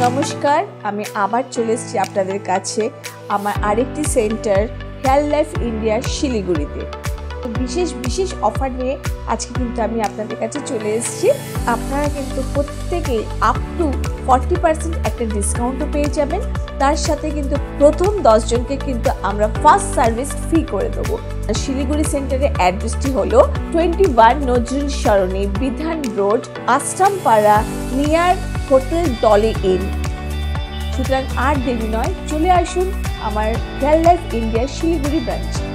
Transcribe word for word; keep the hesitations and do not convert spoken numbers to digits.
নমস্কার, আমি আবার চলে এসেছি আপনাদের কাছে আমার আরেকটি সেন্টার হেয়ার লাইফ ইন্ডিয়া শিলিগুড়িতে। বিশেষ বিশেষ অফার নিয়ে আজকে কিন্তু আমি আপনাদের কাছে চলে এসেছি। আপনারা কিন্তু প্রত্যেকেই আপ টু ফর্টি পার্সেন্ট একটা ডিসকাউন্টও পেয়ে যাবেন। তার সাথে কিন্তু প্রথম দশ জনকে কিন্তু আমরা ফার্স্ট সার্ভিস ফ্রি করে দেবো। শিলিগুড়ি সেন্টারের অ্যাড্রেসটি হলো টোয়েন্টি ওয়ান নজরুল সরণি, বিধান রোড, আশ্রম পাড়া, নিয়ার হোটেল ডলি ইন। সুতরাং আর দেরি নয়, চলে আসুন আমার হেয়ার লাইফ ইন্ডিয়া শিলিগুড়ি ব্রাঞ্চে।